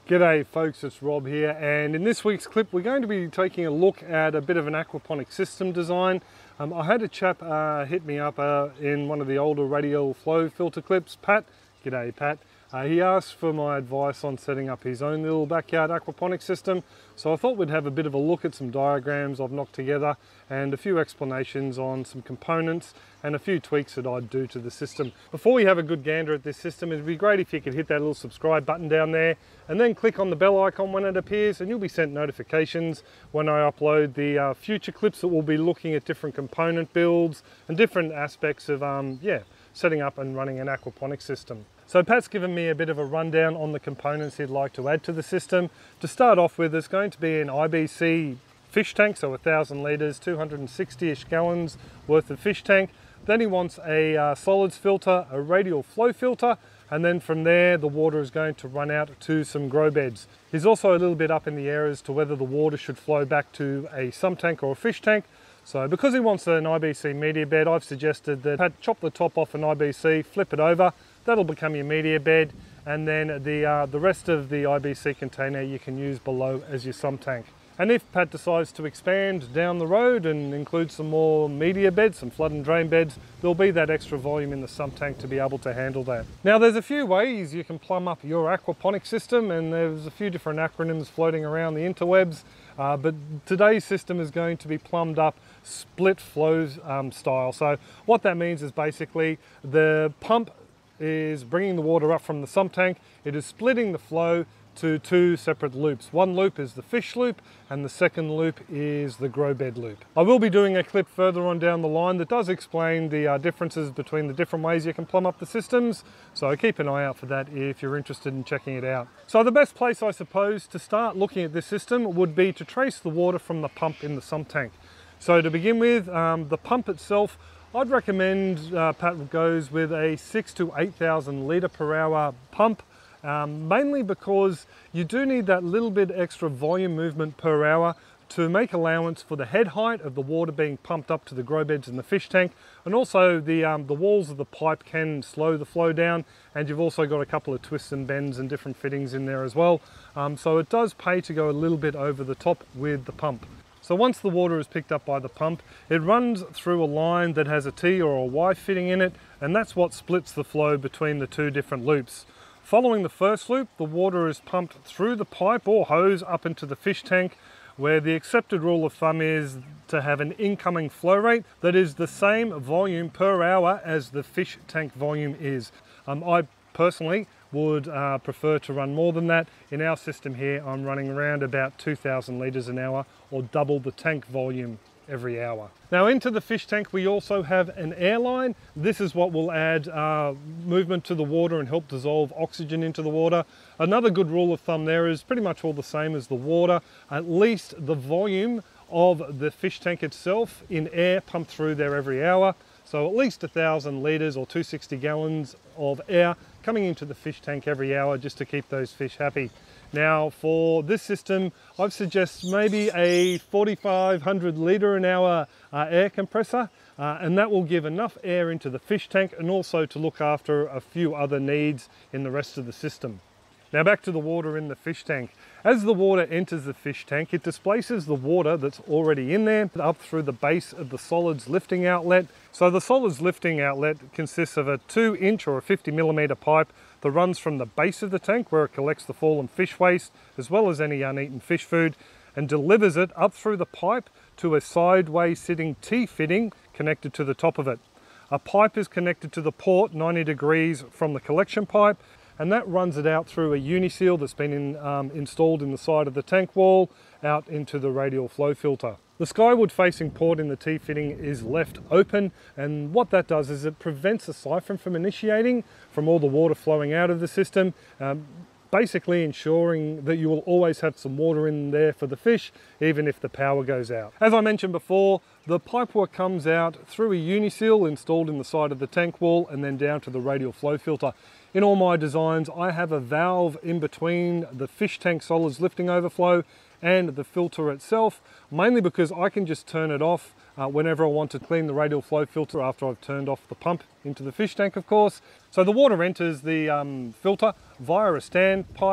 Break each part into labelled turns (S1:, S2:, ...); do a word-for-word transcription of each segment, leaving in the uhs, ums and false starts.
S1: G'day folks, it's Rob here, and in this week's clip we're going to be taking a look at a bit of an aquaponic system design. Um, I had a chap uh, hit me up uh, in one of the older radial flow filter clips, Pat. G'day Pat. Uh, he asked for my advice on setting up his own little backyard aquaponic system, so I thought we'd have a bit of a look at some diagrams I've knocked together and a few explanations on some components and a few tweaks that I'd do to the system. Before we have a good gander at this system, it'd be great if you could hit that little subscribe button down there and then click on the bell icon when it appears, and you'll be sent notifications when I upload the uh, future clips that will be looking at different component builds and different aspects of um, yeah, setting up and running an aquaponic system. So Pat's given me a bit of a rundown on the components he'd like to add to the system. To start off with, there's going to be an I B C fish tank, so one thousand litres, two hundred sixty-ish gallons worth of fish tank. Then he wants a uh, solids filter, a radial flow filter, and then from there the water is going to run out to some grow beds. He's also a little bit up in the air as to whether the water should flow back to a sump tank or a fish tank. So because he wants an I B C media bed, I've suggested that Pat chop the top off an I B C, flip it over, that'll become your media bed, and then the, uh, the rest of the I B C container you can use below as your sump tank. And if Pat decides to expand down the road and include some more media beds, some flood and drain beds, there'll be that extra volume in the sump tank to be able to handle that. Now there's a few ways you can plumb up your aquaponic system, and there's a few different acronyms floating around the interwebs, uh, but today's system is going to be plumbed up split flow um, style. So what that means is basically the pump is bringing the water up from the sump tank. It is splitting the flow to two separate loops. One loop is the fish loop and the second loop is the grow bed loop. I will be doing a clip further on down the line that does explain the uh, differences between the different ways you can plumb up the systems, so keep an eye out for that if you're interested in checking it out. So the best place I suppose to start looking at this system would be to trace the water from the pump in the sump tank. So to begin with, um, the pump itself, I'd recommend uh, Pat goes with a six to eight thousand litre per hour pump, um, mainly because you do need that little bit extra volume movement per hour to make allowance for the head height of the water being pumped up to the grow beds in the fish tank, and also the, um, the walls of the pipe can slow the flow down, and you've also got a couple of twists and bends and different fittings in there as well. Um, so it does pay to go a little bit over the top with the pump. So once the water is picked up by the pump, it runs through a line that has a T or a Y fitting in it, and that's what splits the flow between the two different loops. Following the first loop, the water is pumped through the pipe or hose up into the fish tank, where the accepted rule of thumb is to have an incoming flow rate that is the same volume per hour as the fish tank volume is. Um, I personally would uh, prefer to run more than that. In our system here, I'm running around about two thousand litres an hour, or double the tank volume every hour. Now into the fish tank we also have an air line. This is what will add uh, movement to the water and help dissolve oxygen into the water. Another good rule of thumb there is pretty much all the same as the water, at least the volume of the fish tank itself in air pumped through there every hour. So at least one thousand litres or two hundred sixty gallons of air coming into the fish tank every hour just to keep those fish happy. Now for this system, I've suggested maybe a forty-five hundred litre an hour uh, air compressor, uh, and that will give enough air into the fish tank and also to look after a few other needs in the rest of the system. Now back to the water in the fish tank. As the water enters the fish tank, it displaces the water that's already in there up through the base of the solids lifting outlet. So the solids lifting outlet consists of a two inch or a fifty millimetre pipe that runs from the base of the tank where it collects the fallen fish waste as well as any uneaten fish food, and delivers it up through the pipe to a sideways sitting T-fitting connected to the top of it. A pipe is connected to the port ninety degrees from the collection pipe, and that runs it out through a uniseal that's been in, um, installed in the side of the tank wall out into the radial flow filter. The skyward facing port in the T-fitting is left open, and what that does is it prevents the siphon from initiating from all the water flowing out of the system, um, basically ensuring that you will always have some water in there for the fish even if the power goes out. As I mentioned before, the pipework comes out through a uniseal installed in the side of the tank wall and then down to the radial flow filter. In all my designs, I have a valve in between the fish tank solids lifting overflow and the filter itself, mainly because I can just turn it off uh, whenever I want to clean the radial flow filter after I've turned off the pump into the fish tank, of course. So the water enters the um, filter via a standpipe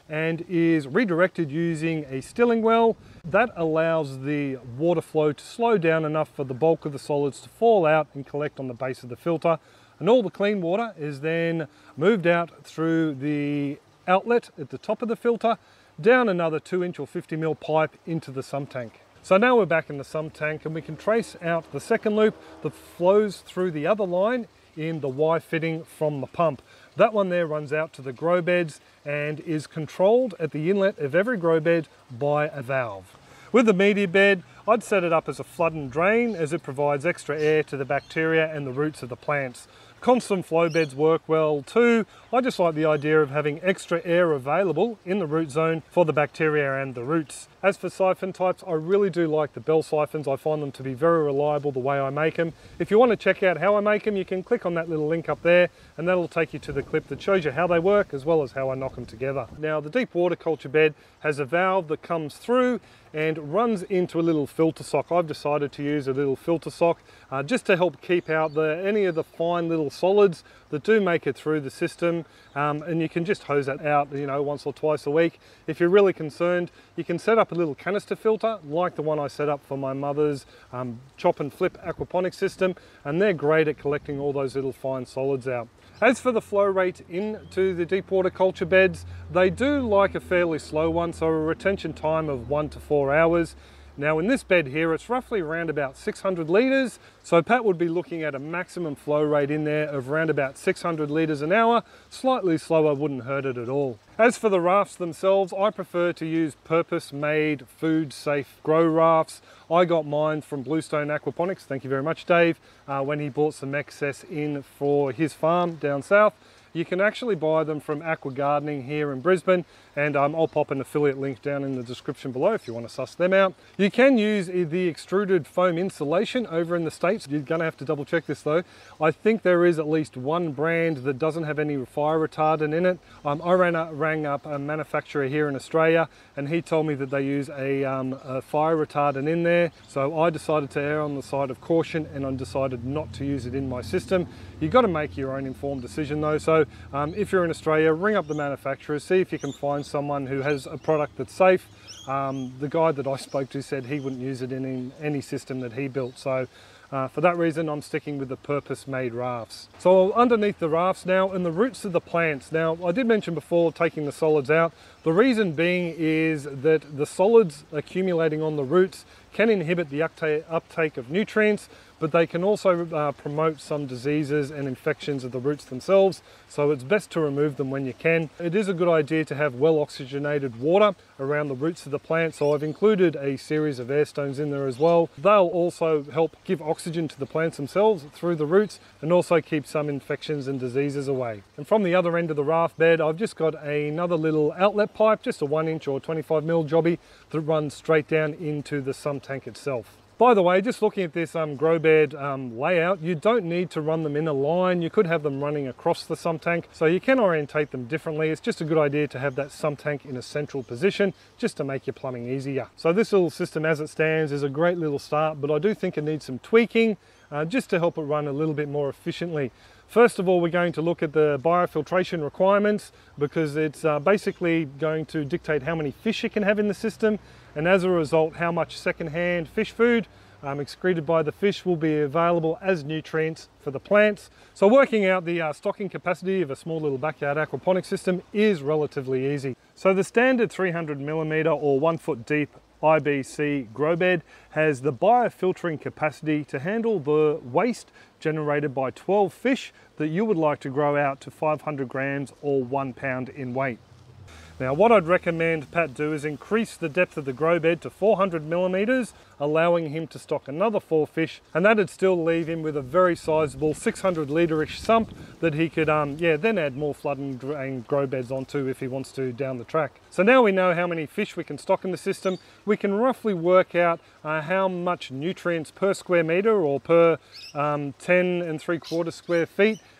S1: and is redirected using a stilling well. That allows the water flow to slow down enough for the bulk of the solids to fall out and collect on the base of the filter. And all the clean water is then moved out through the outlet at the top of the filter, down another two inch or fifty mil pipe into the sump tank. So now we're back in the sump tank and we can trace out the second loop that flows through the other line in the Y fitting from the pump. That one there runs out to the grow beds and is controlled at the inlet of every grow bed by a valve. With the media bed, I'd set it up as a flood and drain as it provides extra air to the bacteria and the roots of the plants. Constant flow beds work well too. I just like the idea of having extra air available in the root zone for the bacteria and the roots. As for siphon types, I really do like the bell siphons. I find them to be very reliable the way I make them. If you want to check out how I make them, you can click on that little link up there and that'll take you to the clip that shows you how they work as well as how I knock them together. Now the deep water culture bed has a valve that comes through and runs into a little filter sock. I've decided to use a little filter sock uh, just to help keep out the, any of the fine little solids that do make it through the system, um, and you can just hose that out, you know, once or twice a week. If you're really concerned, you can set up a little canister filter like the one I set up for my mother's um, chop and flip aquaponic system, and they're great at collecting all those little fine solids out. As for the flow rate into the deep water culture beds, they do like a fairly slow one, so a retention time of one to four hours. Now in this bed here, it's roughly around about six hundred litres, so Pat would be looking at a maximum flow rate in there of around about six hundred litres an hour. Slightly slower wouldn't hurt it at all. As for the rafts themselves, I prefer to use purpose-made, food-safe grow rafts. I got mine from Bluestone Aquaponics, thank you very much Dave, uh, when he bought some excess in for his farm down south. You can actually buy them from Aqua Gardening here in Brisbane, and um, I'll pop an affiliate link down in the description below if you want to suss them out. You can use the extruded foam insulation over in the States. You're going to have to double check this though. I think there is at least one brand that doesn't have any fire retardant in it. Um, I ran up, rang up a manufacturer here in Australia and he told me that they use a, um, a fire retardant in there. So I decided to err on the side of caution and I decided not to use it in my system. You've got to make your own informed decision though. So um, if you're in Australia, ring up the manufacturer, see if you can find someone who has a product that's safe. Um, the guy that I spoke to said he wouldn't use it in, in any system that he built. So uh, for that reason, I'm sticking with the purpose-made rafts. So underneath the rafts now, and the roots of the plants. Now, I did mention before taking the solids out. The reason being is that the solids accumulating on the roots can inhibit the uptake of nutrients, but they can also uh, promote some diseases and infections of the roots themselves. So it's best to remove them when you can. It is a good idea to have well oxygenated water around the roots of the plant. So I've included a series of air stones in there as well. They'll also help give oxygen to the plants themselves through the roots and also keep some infections and diseases away. And from the other end of the raft bed, I've just got another little outlet pipe, just a one inch or twenty-five mil jobby that runs straight down into the sump tank itself. By the way, just looking at this um, grow bed um, layout, you don't need to run them in a line. You could have them running across the sump tank, so you can orientate them differently. It's just a good idea to have that sump tank in a central position just to make your plumbing easier. So this little system as it stands is a great little start, but I do think it needs some tweaking uh, just to help it run a little bit more efficiently. First of all, we're going to look at the biofiltration requirements because it's uh, basically going to dictate how many fish you can have in the system, and as a result, how much secondhand fish food um, excreted by the fish will be available as nutrients for the plants. So working out the uh, stocking capacity of a small little backyard aquaponic system is relatively easy. So the standard three hundred millimeter or one foot deep I B C grow bed has the biofiltering capacity to handle the waste generated by twelve fish that you would like to grow out to five hundred grams or one pound in weight. Now what I'd recommend Pat do is increase the depth of the grow bed to four hundred millimeters, allowing him to stock another four fish, and that'd still leave him with a very sizable six hundred litre-ish sump that he could um, yeah, then add more flood and, and grow beds onto if he wants to down the track. So now we know how many fish we can stock in the system, we can roughly work out uh, how much nutrients per square metre or per um, ten and three quarter square feet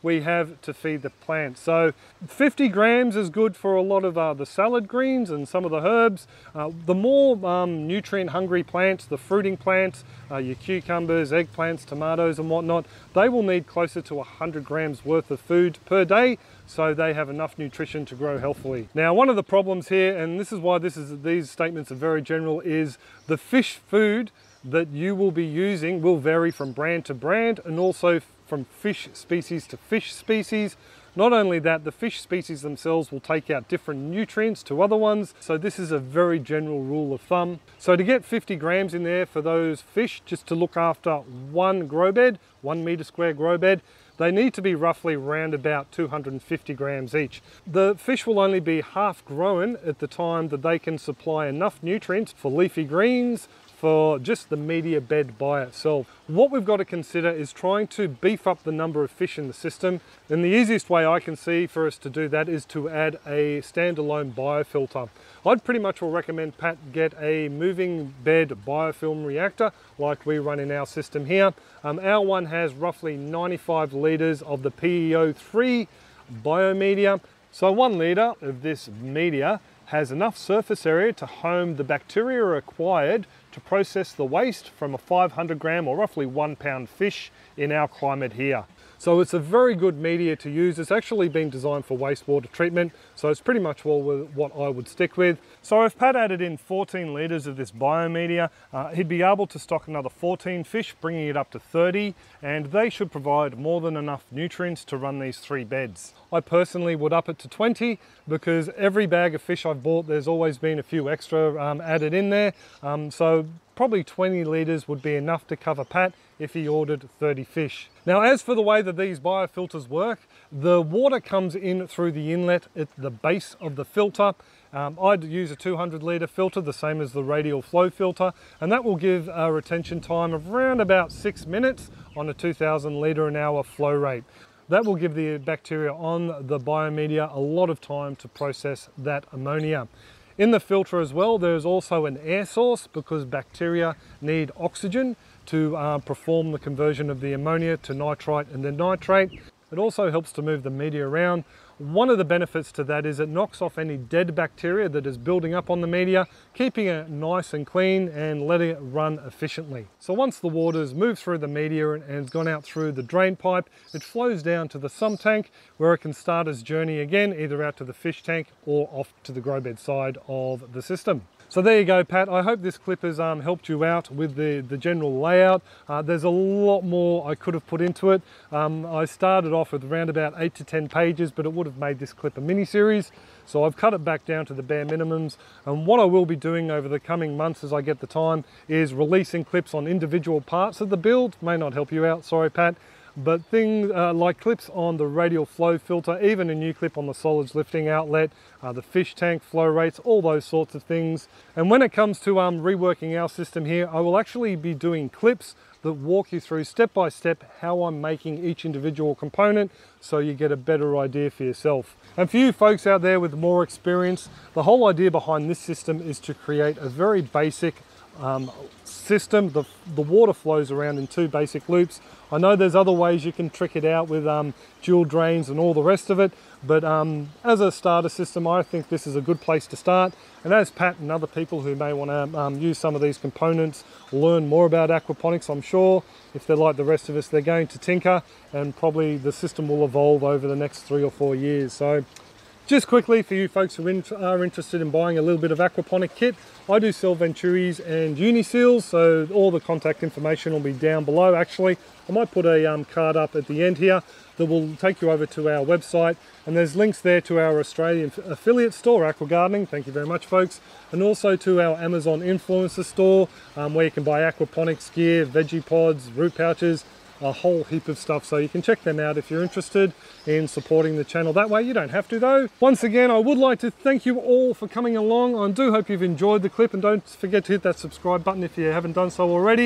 S1: we have to feed the plants. So fifty grams is good for a lot of uh, the salad greens and some of the herbs. Uh, the more um, nutrient hungry plants, the fruiting plants, uh, your cucumbers, eggplants, tomatoes and whatnot, they will need closer to one hundred grams worth of food per day, so they have enough nutrition to grow healthily. Now, one of the problems here, and this is why this is, these statements are very general, is the fish food that you will be using will vary from brand to brand and also from fish species to fish species. Not only that, the fish species themselves will take out different nutrients to other ones, so this is a very general rule of thumb. So to get fifty grams in there for those fish, just to look after one grow bed, one meter square grow bed, they need to be roughly around about two hundred fifty grams each. The fish will only be half grown at the time that they can supply enough nutrients for leafy greens, for just the media bed by itself. What we've got to consider is trying to beef up the number of fish in the system, and the easiest way I can see for us to do that is to add a standalone biofilter. I'd pretty much will recommend Pat get a moving bed biofilm reactor like we run in our system here. Um, our one has roughly ninety-five litres of the P E O three biomedia. So one litre of this media has enough surface area to home the bacteria required to process the waste from a five hundred gram or roughly one pound fish in our climate here. So it's a very good media to use. It's actually been designed for wastewater treatment, so it's pretty much what I would stick with. So if Pat added in fourteen litres of this biomedia, uh, he'd be able to stock another fourteen fish, bringing it up to thirty, and they should provide more than enough nutrients to run these three beds. I personally would up it to twenty, because every bag of fish I've bought, there's always been a few extra um, added in there. Um, so probably twenty litres would be enough to cover Pat if he ordered thirty fish. Now, as for the way that these biofilters work, the water comes in through the inlet at the base of the filter. Um, I'd use a two hundred litre filter, the same as the radial flow filter, and that will give a retention time of around about six minutes on a two thousand litre an hour flow rate. That will give the bacteria on the biomedia a lot of time to process that ammonia. In the filter as well, there's also an air source, because bacteria need oxygen to uh, perform the conversion of the ammonia to nitrite and then nitrate. It also helps to move the media around. One of the benefits to that is it knocks off any dead bacteria that is building up on the media, keeping it nice and clean and letting it run efficiently. So once the water's moved through the media and has gone out through the drain pipe, it flows down to the sump tank, where it can start its journey again, either out to the fish tank or off to the grow bed side of the system. So there you go, Pat. I hope this clip has um, helped you out with the, the general layout. Uh, there's a lot more I could have put into it. Um, I started off with around about eight to ten pages, but it would have made this clip a mini series. So I've cut it back down to the bare minimums. And what I will be doing over the coming months as I get the time is releasing clips on individual parts of the build. May not help you out, sorry, Pat. But things uh, like clips on the radial flow filter, even a new clip on the solids lifting outlet, uh, the fish tank flow rates, all those sorts of things. And when it comes to um, reworking our system here, I will actually be doing clips that walk you through step by step how I'm making each individual component, so you get a better idea for yourself. And for you folks out there with more experience, the whole idea behind this system is to create a very basic um, system. The, the water flows around in two basic loops. I know there's other ways you can trick it out with um, dual drains and all the rest of it, but um, as a starter system, I think this is a good place to start. And as Pat and other people who may want to um, use some of these components, learn more about aquaponics, I'm sure if they're like the rest of us, they're going to tinker, and probably the system will evolve over the next three or four years. So just quickly, for you folks who are interested in buying a little bit of aquaponic kit, I do sell Venturis and Uniseals, so all the contact information will be down below. Actually, I might put a um, card up at the end here that will take you over to our website, and there's links there to our Australian affiliate store, Aqua Gardening, thank you very much folks, and also to our Amazon influencer store, um, where you can buy aquaponics gear, veggie pods, root pouches, a whole heap of stuff, so you can check them out if you're interested in supporting the channel that way. You don't have to though. Once again, I would like to thank you all for coming along. I do hope you've enjoyed the clip, and don't forget to hit that subscribe button if you haven't done so already.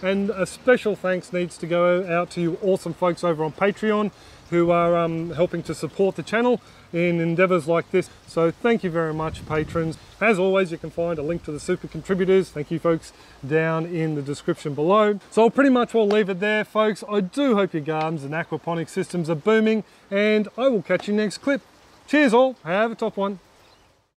S1: And a special thanks needs to go out to you awesome folks over on Patreon who are um, helping to support the channel in endeavours like this. So thank you very much, patrons. As always, you can find a link to the super contributors, thank you folks, down in the description below. So I'll pretty much will leave it there, folks. I do hope your gardens and aquaponic systems are booming, and I will catch you next clip. Cheers all, have a top one.